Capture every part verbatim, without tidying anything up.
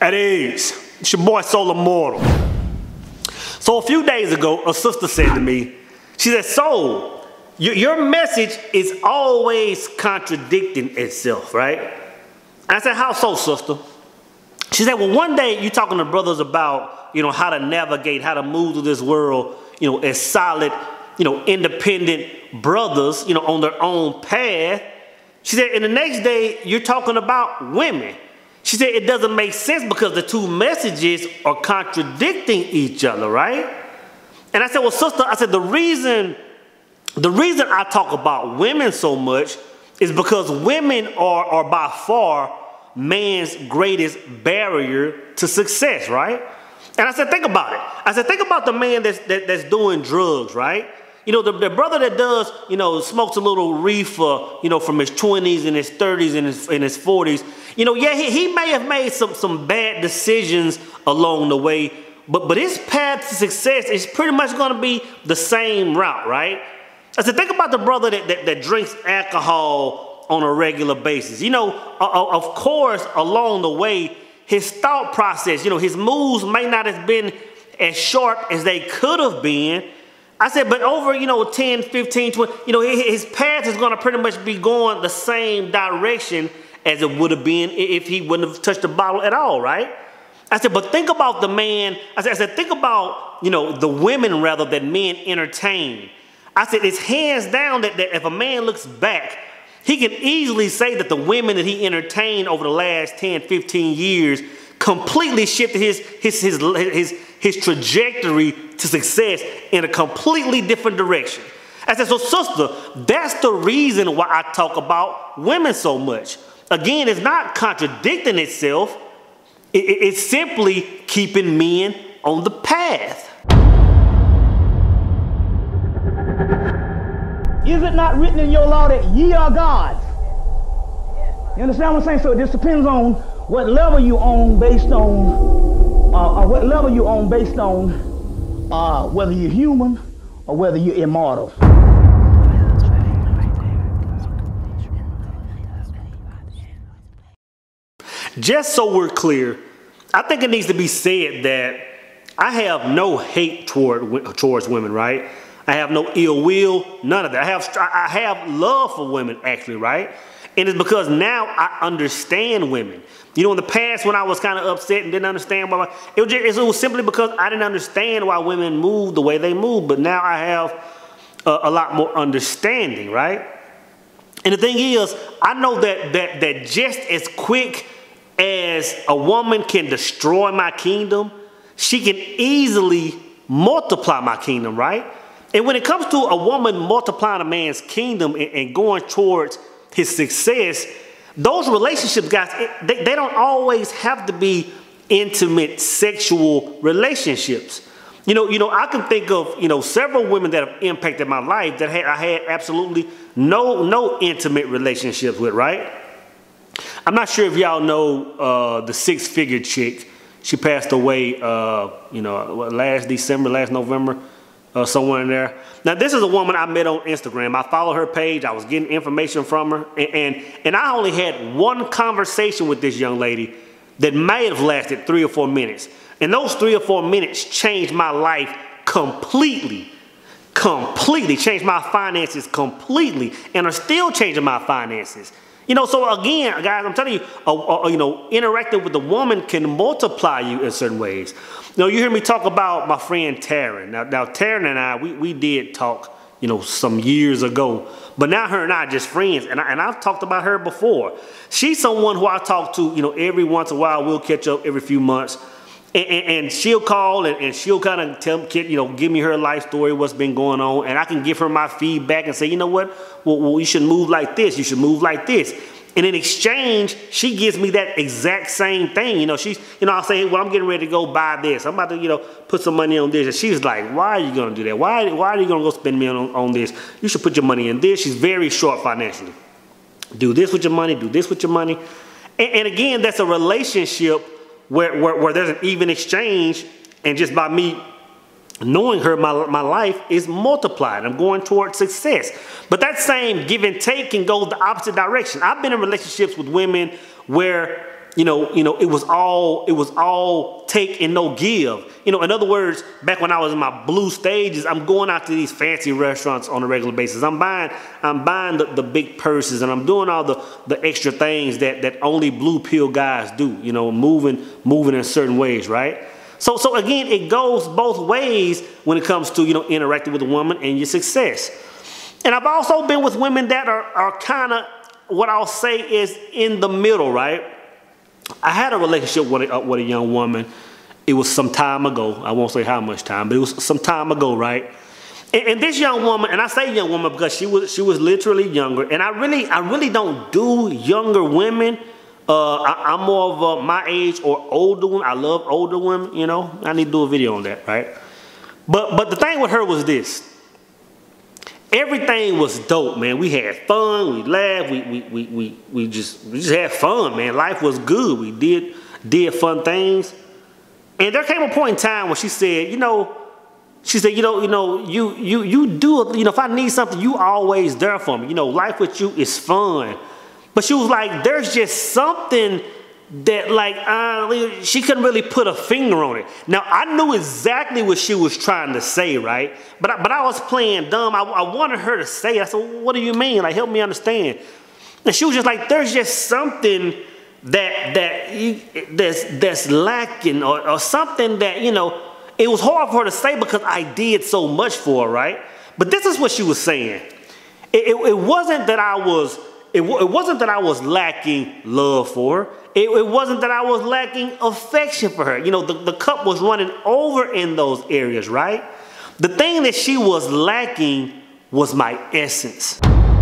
At ease. It's your boy Soul Immortal. So a few days ago, a sister said to me, she said, Soul, your, your message is always contradicting itself, right? And I said, how so, sister? She said, well, one day you're talking to brothers about, you know, how to navigate, how to move through this world, you know, as solid, you know, independent brothers, you know, on their own path. She said, and the next day you're talking about women. She said it doesn't make sense because the two messages are contradicting each other, right? And I said, well, sister, I said, the reason, the reason I talk about women so much is because women are, are by far man's greatest barrier to success, right? And I said, think about it. I said, think about the man that's, that, that's doing drugs, right? You know, the, the brother that does, you know, smokes a little reefer, you know, from his twenties and his thirties and his, and his forties. You know, yeah, he, he may have made some, some bad decisions along the way, but, but his path to success is pretty much going to be the same route, right? I said, think about the brother that, that, that drinks alcohol on a regular basis. You know, uh, of course, along the way, his thought process, you know, his moves may not have been as sharp as they could have been. I said, but over, you know, ten, fifteen, twenty, you know, his path is going to pretty much be going the same direction as it would have been if he wouldn't have touched the bottle at all, right? I said, but think about the man. I said, I said, think about, you know, the women, rather, that men entertain. I said, it's hands down that, that if a man looks back, he can easily say that the women that he entertained over the last ten, fifteen years completely shifted his, his, his, his, his trajectory to success in a completely different direction. I said, so sister, that's the reason why I talk about women so much. Again, it's not contradicting itself. It, it, it's simply keeping men on the path. Is it not written in your law that ye are gods? You understand what I'm saying? So it just depends on what level you own based on, uh, or what level you own based on uh, whether you're human or whether you're immortal. Just so we're clear, I think it needs to be said that I have no hate toward, towards women, right? I have no ill will, none of that. I have, I have love for women, actually, right? And it's because now I understand women. You know, in the past when I was kind of upset and didn't understand why, it was, just, it was simply because I didn't understand why women move the way they move. But now I have a, a lot more understanding, right? And the thing is, I know that, that, that just as quick as a woman can destroy my kingdom, she can easily multiply my kingdom, right? And when it comes to a woman multiplying a man's kingdom and, and going towards his success, those relationships, guys, it, they, they don't always have to be intimate sexual relationships. You know, you know, I can think of, you know, several women that have impacted my life that had, I had absolutely no, no intimate relationships with, right? I'm not sure if y'all know uh, the six-figure chick. She passed away, uh, you know, last December, last November. Uh, somewhere in there. Now, this is a woman I met on Instagram. I followed her page. I was getting information from her. And, and, and I only had one conversation with this young lady that may have lasted three or four minutes. And those three or four minutes changed my life completely. Completely. Changed my finances completely. And are still changing my finances. You know, so again, guys, I'm telling you, uh, uh, you know, interacting with a woman can multiply you in certain ways. You know, you hear me talk about my friend Taryn. Now, now Taryn and I, we, we did talk, you know, some years ago. But now her and I are just friends. And, I, and I've talked about her before. She's someone who I talk to, you know, every once in a while. We'll catch up every few months. And, and, and she'll call and, and she'll kind of tell, you know, give me her life story, what's been going on. And I can give her my feedback and say, you know what, well, well you should move like this. You should move like this. And in exchange, she gives me that exact same thing. You know, she's, you know, I'll say, well, I'm getting ready to go buy this. I'm about to, you know, put some money on this. And she's like, why are you going to do that? Why, why are you going to go spend money on, on this? You should put your money in this. She's very short financially. Do this with your money. Do this with your money. And, and again, that's a relationship where, where, where there's an even exchange. And just by me knowing her, my, my life is multiplied. I'm going towards success. But that same give and take can go the opposite direction. I've been in relationships with women where you know, you know, it was all, it was all take and no give. You know, in other words, back when I was in my blue stages, I'm going out to these fancy restaurants on a regular basis. I'm buying, I'm buying the, the big purses, and I'm doing all the, the extra things that, that only blue pill guys do, you know, moving, moving in certain ways, right? So, so again, it goes both ways when it comes to, you know, interacting with a woman and your success. And I've also been with women that are, are kind of, what I'll say is in the middle, right? I had a relationship with a, with a young woman. It was some time ago. I won't say how much time, but it was some time ago, right? And, and this young woman, and I say young woman because she was she was literally younger. And I really I really don't do younger women. Uh, I, I'm more of a, my age or older women. I love older women. You know, I need to do a video on that, right? But but the thing with her was this. Everything was dope, man. We had fun, we laughed, we we we we, we just we just had fun, man. Life was good. We did did fun things. And there came a point in time when she said, you know, she said, you know, you know, you you you do, you know, if I need something, you always there for me. You know, life with you is fun. But she was like, there's just something that like uh, she couldn't really put a finger on it. Now I knew exactly what she was trying to say, right? But I, but I was playing dumb. I, I wanted her to say it. I said, what do you mean? Like, help me understand. And she was just like, there's just something that that you, that's that's lacking, or, or something that, you know, it was hard for her to say because I did so much for her, right? But this is what she was saying. It, it, it wasn't that I was it, it wasn't that I was lacking love for her. It, it wasn't that I was lacking affection for her. You know, the, the cup was running over in those areas, right? The thing that she was lacking was my essence.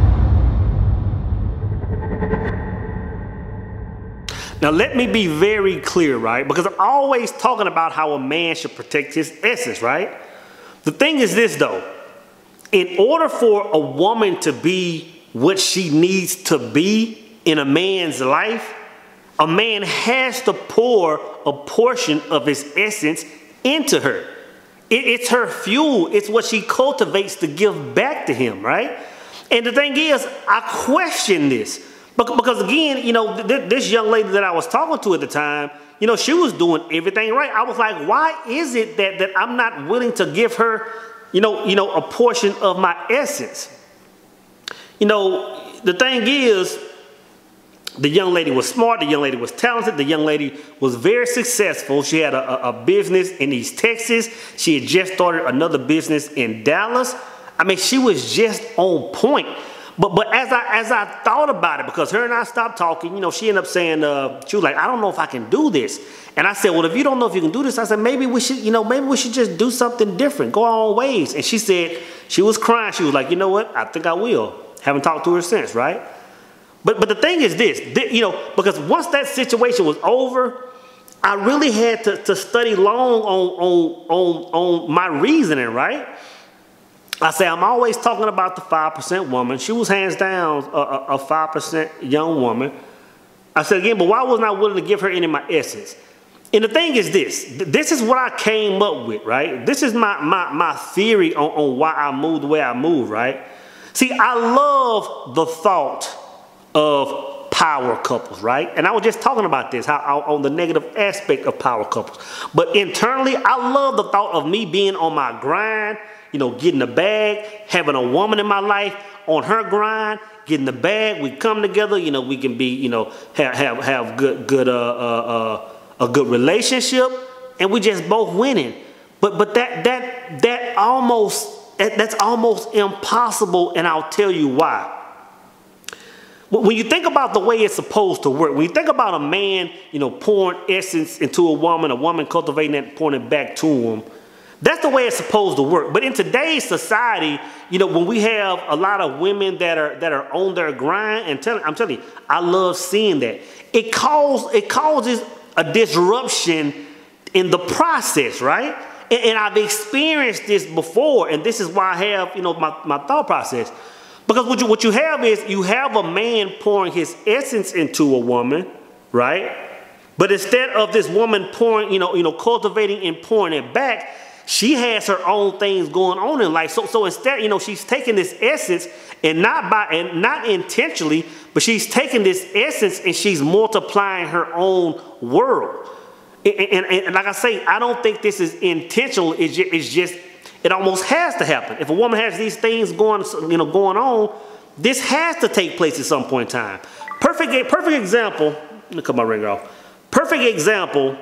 Now, let me be very clear, right? Because I'm always talking about how a man should protect his essence, right? The thing is this, though. In order for a woman to be what she needs to be in a man's life, a man has to pour a portion of his essence into her. It, it's her fuel. It's what she cultivates to give back to him, right? And the thing is, I question this. Because again, you know, th this young lady that I was talking to at the time, you know, she was doing everything right. I was like, why is it that, that I'm not willing to give her, you know, you know, a portion of my essence? You know, the thing is, the young lady was smart, the young lady was talented, the young lady was very successful. She had a, a business in East Texas. She had just started another business in Dallas. I mean, she was just on point. But but as I as I thought about it, because her and I stopped talking, you know, she ended up saying, uh, she was like, I don't know if I can do this. And I said, well, if you don't know if you can do this, I said, maybe we should, you know, maybe we should just do something different, go our own ways. And she said, she was crying. She was like, you know what? I think I will. Haven't talked to her since, right? But but the thing is this, th you know, because once that situation was over, I really had to, to study long on, on, on, on my reasoning, right? I say, I'm always talking about the five percent woman. She was hands down a, a five percent young woman. I said again, but why wasn't I willing to give her any of my essence? And the thing is this, this is what I came up with, right? This is my, my, my theory on, on why I move the way I move, right? See, I love the thought of power couples, right? And I was just talking about this, how on the negative aspect of power couples. But internally, I love the thought of me being on my grind, you know, getting the bag, having a woman in my life on her grind, getting the bag. We come together, you know, we can be, you know, have have, have good good uh, uh, uh, a good relationship, and we just both winning. But but that that that almost that, that's almost impossible, and I'll tell you why. When you think about the way it's supposed to work, when you think about a man, you know, pouring essence into a woman, a woman cultivating that, pouring it back to him, that's the way it's supposed to work. But in today's society, you know, when we have a lot of women that are that are on their grind, and tell, I'm telling you, I love seeing that. It causes it causes a disruption in the process, right? And, and I've experienced this before, and this is why I have, you know, my, my thought process. Because what you, what you have is you have a man pouring his essence into a woman, right? But instead of this woman pouring, you know, you know, cultivating and pouring it back, she has her own things going on in life. So, so instead, you know, she's taking this essence and not by and not intentionally, but she's taking this essence and she's multiplying her own world. And, and, and like I say, I don't think this is intentional. It's just, it's just, it almost has to happen. If a woman has these things going, you know, going on, this has to take place at some point in time. Perfect, perfect example. Let me cut my ringer off. Perfect example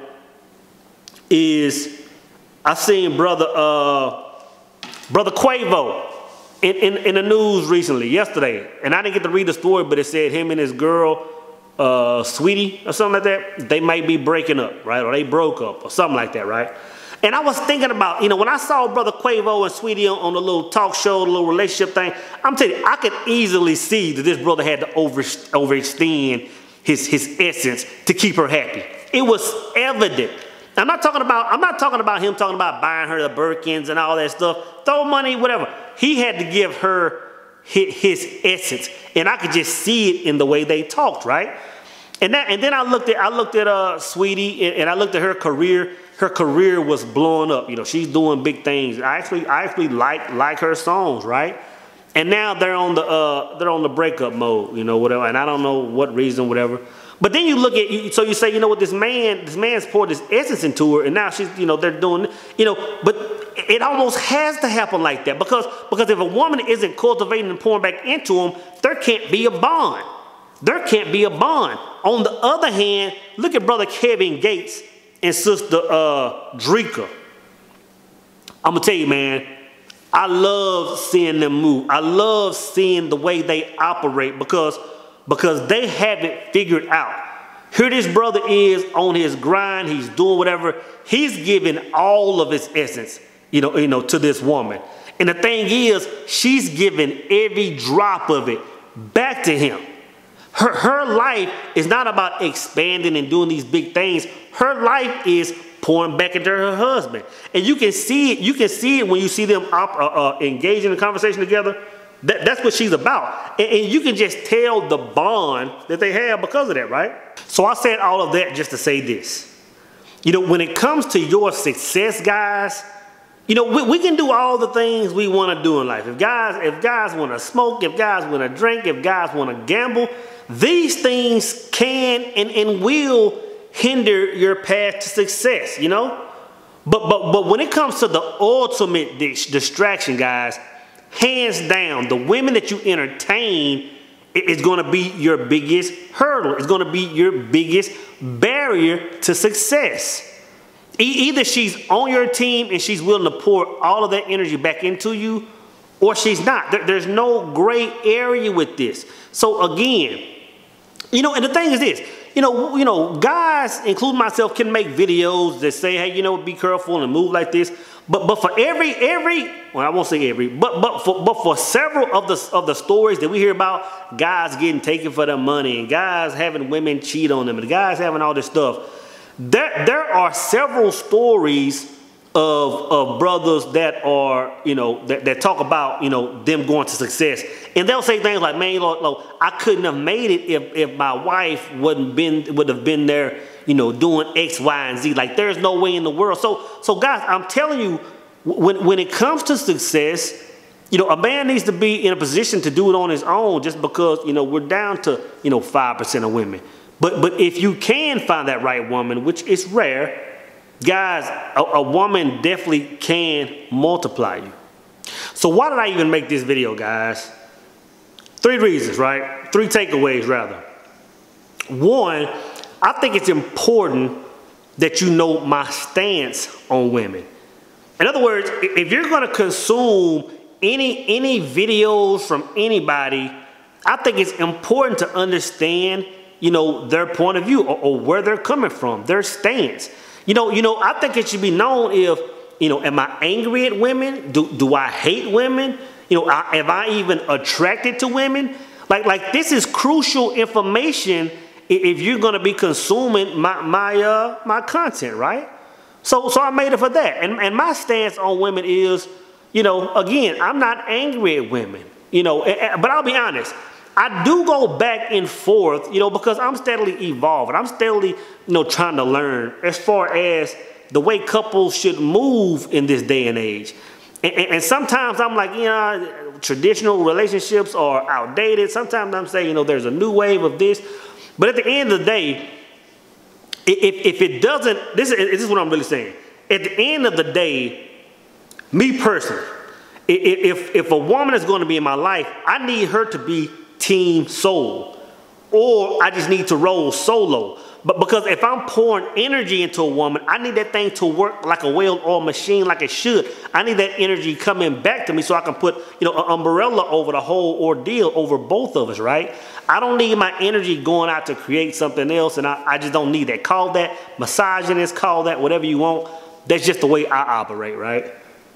is I seen brother uh, brother Quavo in, in in the news recently, yesterday, and I didn't get to read the story, but it said him and his girl, uh, Sweetie or something like that, they might be breaking up, right? Or they broke up or something like that, right? And I was thinking about, you know, when I saw brother Quavo and Sweetie on, on the little talk show, the little relationship thing, I'm telling you, I could easily see that this brother had to over overextend his his essence to keep her happy. It was evident. I'm not talking about, I'm not talking about him talking about buying her the Birkins and all that stuff. Throw money, whatever. He had to give her his, his essence. And I could just see it in the way they talked, right? And that, and then I looked at, I looked at uh, Sweetie, and, and I looked at her career. Her career was blowing up. You know, she's doing big things. I actually, I actually like, like her songs, right? And now they're on the, uh, they're on the breakup mode, you know, whatever. And I don't know what reason, whatever. But then you look at, so you say, you know what, this man, this man's poured this essence into her, and now she's, you know, they're doing, you know, but it almost has to happen like that, because, because if a woman isn't cultivating and pouring back into him, there can't be a bond. There can't be a bond. On the other hand, look at brother Kevin Gates and sister uh, Dreka. I'm gonna tell you, man, I love seeing them move. I love seeing the way they operate, because because they have it figured out. Here this brother is on his grind. He's doing whatever. He's giving all of his essence, you know, you know, to this woman. And the thing is, she's giving every drop of it back to him. Her, her life is not about expanding and doing these big things. Her life is pouring back into her husband. And you can see it. You can see it when you see them op, uh, uh, engage in a conversation together. That, that's what she's about. And, and you can just tell the bond that they have because of that, right? So I said all of that just to say this. You know, when it comes to your success, guys, you know, we, we can do all the things we want to do in life. If guys, if guys want to smoke, if guys want to drink, if guys want to gamble, these things can and, and will hinder your path to success, you know? But, but, but when it comes to the ultimate distraction, guys, hands down, the women that you entertain is going to be your biggest hurdle. It's going to be your biggest barrier to success. E either she's on your team and she's willing to pour all of that energy back into you, or she's not. There, there's no gray area with this. So again, you know, and the thing is this, you know, you know, guys, including myself, can make videos that say, hey, you know, be careful and move like this. But but for every every well, I won't say every, but but for but for several of the of the stories that we hear about guys getting taken for their money and guys having women cheat on them and guys having all this stuff, there there are several stories of of brothers that are, you know, that, that talk about, you know, them going to success, and they'll say things like, man, Lord, Lord, I couldn't have made it if if my wife wouldn't been would have been there, you know, doing X, Y, and Z. Like, there's no way in the world. So, so guys, I'm telling you, when, when it comes to success, you know, a man needs to be in a position to do it on his own, just because, you know, we're down to, you know, five percent of women. But, but if you can find that right woman, which is rare, guys, a, a woman definitely can multiply you. So why did I even make this video, guys? Three reasons, right? Three takeaways, rather. One, I think it's important that you know my stance on women. In other words, if you're going to consume any, any videos from anybody, I think it's important to understand, you know, their point of view, or, or where they're coming from, their stance. You know, you know, I think it should be known if, you know, am I angry at women? Do, do I hate women? You know, I, am I even attracted to women? Like, like this is crucial information if you're going to be consuming my my uh my content, right? So so I made it for that. And and my stance on women is, you know, again, I'm not angry at women, you know, but I'll be honest, I do go back and forth, you know, because I'm steadily evolving. I'm steadily, you know, trying to learn as far as the way couples should move in this day and age. And, and, and sometimes I'm like, you know, traditional relationships are outdated. Sometimes I'm saying, you know, there's a new wave of this. But at the end of the day, if, if it doesn't, this is, this is what I'm really saying. At the end of the day, me personally, if, if a woman is going to be in my life, I need her to be team soul, or I just need to roll solo. But because if I'm pouring energy into a woman, I need that thing to work like a well-oiled machine, like it should. I need that energy coming back to me so I can put, you know, an umbrella over the whole ordeal, over both of us, right? I don't need my energy going out to create something else, and I, I just don't need that. Call that misogynist, call that whatever you want. That's just the way I operate, right?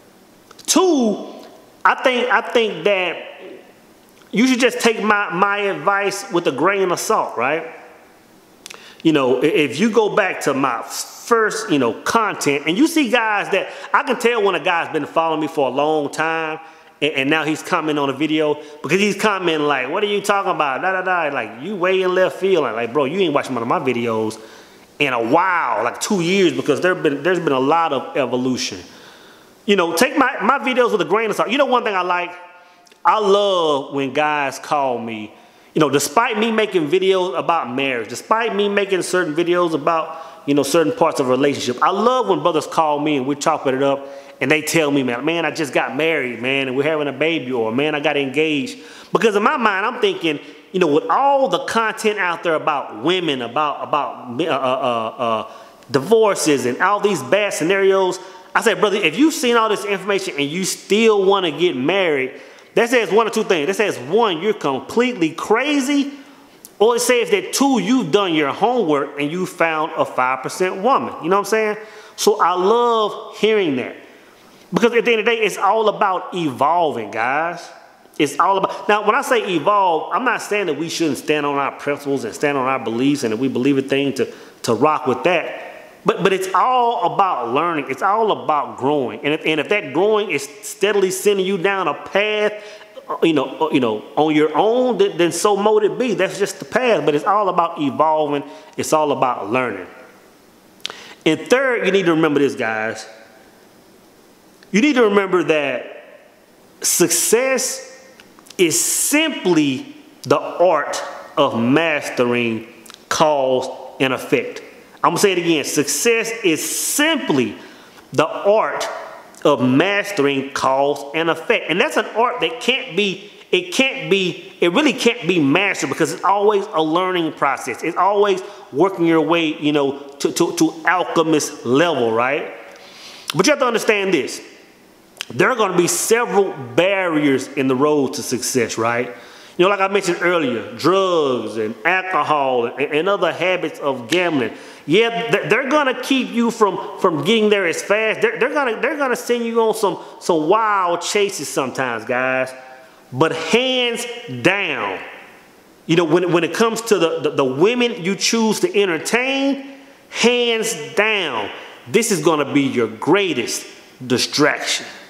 Two, I think I think that you should just take my, my advice with a grain of salt, right? You know, if you go back to my first, you know, content, and you see guys that, I can tell when a guy's been following me for a long time, and, and now he's commenting on a video, because he's commenting like, what are you talking about? Da, da, da. Like, you way in left field. Like, like, bro, you ain't watching one of my videos in a while, like two years, because there been, there's been a lot of evolution. You know, take my, my videos with a grain of salt. You know one thing I like? I love when guys call me, you know, despite me making videos about marriage, despite me making certain videos about, you know, certain parts of a relationship, I love when brothers call me and we're chopping it up and they tell me, man, man, I just got married, man, and we're having a baby, or man, I got engaged. Because in my mind, I'm thinking, you know, with all the content out there about women, about, about uh, uh, uh, divorces and all these bad scenarios, I said, brother, if you've seen all this information and you still want to get married, that says one or two things. That says, one, you're completely crazy, or it says that, two, you've done your homework and you found a five percent woman. You know what I'm saying? So I love hearing that. Because at the end of the day, it's all about evolving, guys. It's all about, now when I say evolve, I'm not saying that we shouldn't stand on our principles and stand on our beliefs, and if we believe a thing to, to rock with that. But, but it's all about learning. It's all about growing. And if, and if that growing is steadily sending you down a path, you know, you know, on your own, then, then so mote it be. That's just the path. But it's all about evolving. It's all about learning. And third, you need to remember this, guys. You need to remember that success is simply the art of mastering cause and effect. I'm going to say it again. Success is simply the art of mastering cause and effect. And that's an art that can't be, it can't be, it really can't be mastered, because it's always a learning process. It's always working your way, you know, to, to, to alchemist level, right? But you have to understand this. There are going to be several barriers in the road to success, right? You know, like I mentioned earlier, drugs and alcohol and, and other habits of gambling. Yeah, they're going to keep you from, from getting there as fast. They're, they're going to they're gonna send you on some, some wild chases sometimes, guys. But hands down, you know, when, when it comes to the, the, the women you choose to entertain, hands down, this is going to be your greatest distraction.